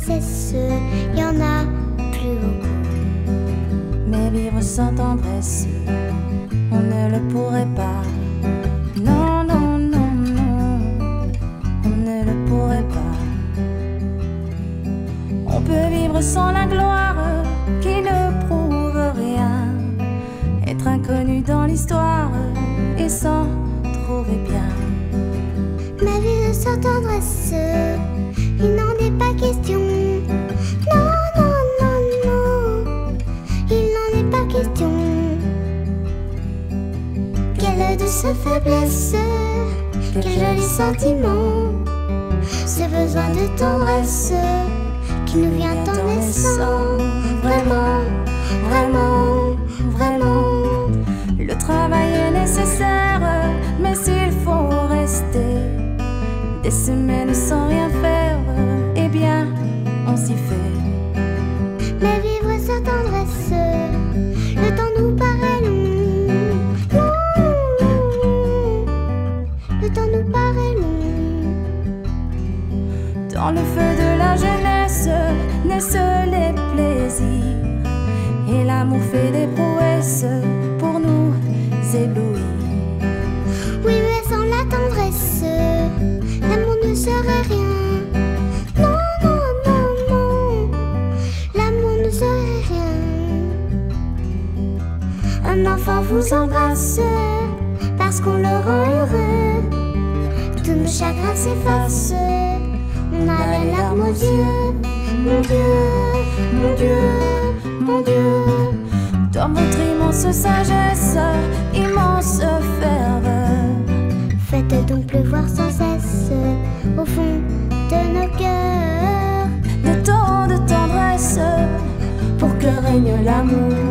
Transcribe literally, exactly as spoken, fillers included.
cesse, y en a plus beaucoup. Mais vivre sans tendresse, on ne le pourrait pas. Non, non, non, non, on ne le pourrait pas. On peut vivre sans la gloire qui ne prouve rien, être inconnu dans l'histoire et s'en trouver bien. Mais vivre sans tendresse, il n'en est pas question. Non, non, non, non, il n'en est pas question. Quelle douce faiblesse, quel joli sentiment, ce besoin de tendresse qui nous vient en naissant. Vraiment, vraiment, vraiment. Le travail est nécessaire, mais s'il faut rester des semaines sans rien faire, eh bien, on s'y fait. Mais vivre sans tendresse, le temps nous paraît long. Long, long, le temps nous paraît long. Dans le feu de la jeunesse naissent les plaisirs, et l'amour fait des prouesses pour nous éblouir. Oui, mais sans la tendresse, l'amour ne serait rien. Non, non, non, non, l'amour ne serait rien. Un enfant vous embrasse parce qu'on le rend heureux. Tous nos chagrins s'effacent, on a les larmes aux yeux. Mon Dieu, mon Dieu, mon Dieu. Dans votre immense sagesse, immense ferveur, faites donc pleuvoir sans cesse au fond de nos cœurs des temps de tendresse pour que règne l'amour.